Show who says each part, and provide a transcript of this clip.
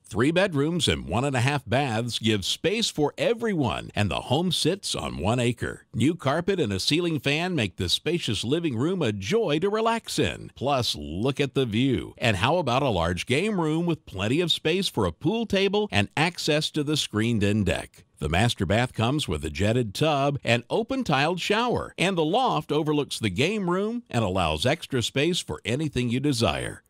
Speaker 1: 3 bedrooms and 1.5 baths give space for everyone, and the home sits on 1 acre. New carpet and a ceiling fan make the spacious living room a joy to relax in. Plus, look at the view. And how about a large game room with plenty of space for a pool table and access to the screened-in deck? The master bath comes with a jetted tub and open-tiled shower, and the loft overlooks the game room and allows extra space for anything you desire.